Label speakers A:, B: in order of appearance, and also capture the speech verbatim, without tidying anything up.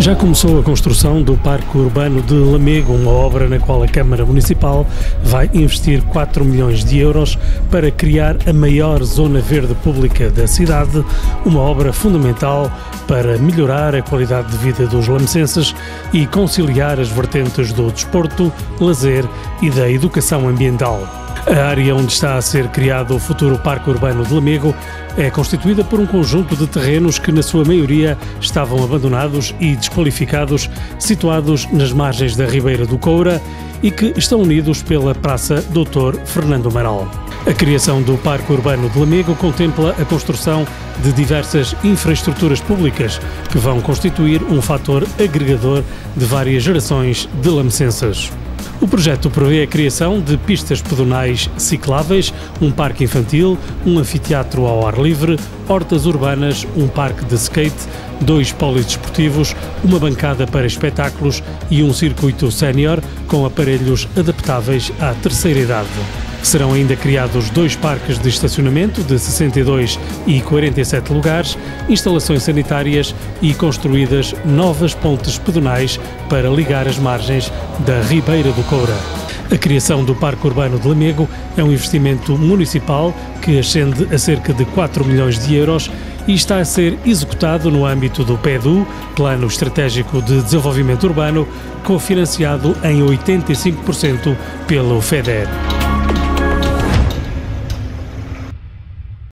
A: Já começou a construção do Parque Urbano de Lamego, uma obra na qual a Câmara Municipal vai investir quatro milhões de euros para criar a maior zona verde pública da cidade, uma obra fundamental para melhorar a qualidade de vida dos lamecenses e conciliar as vertentes do desporto, lazer e da educação ambiental. A área onde está a ser criado o futuro Parque Urbano de Lamego é constituída por um conjunto de terrenos que, na sua maioria, estavam abandonados e desqualificados, situados nas margens da Ribeira do Coura e que estão unidos pela Praça doutor Fernando Amaral. A criação do Parque Urbano de Lamego contempla a construção de diversas infraestruturas públicas que vão constituir um fator agregador de várias gerações de lamecenses. O projeto prevê a criação de pistas pedonais cicláveis, um parque infantil, um anfiteatro ao ar livre, hortas urbanas, um parque de skate, dois polidesportivos, uma bancada para espetáculos e um circuito sénior com aparelhos adaptáveis à terceira idade. Serão ainda criados dois parques de estacionamento de sessenta e dois e quarenta e sete lugares, instalações sanitárias e construídas novas pontes pedonais para ligar as margens da Ribeira do Coura. A criação do Parque Urbano de Lamego é um investimento municipal que ascende a cerca de quatro milhões de euros e está a ser executado no âmbito do P E D U, Plano Estratégico de Desenvolvimento Urbano, cofinanciado em oitenta e cinco por cento pelo FEDER.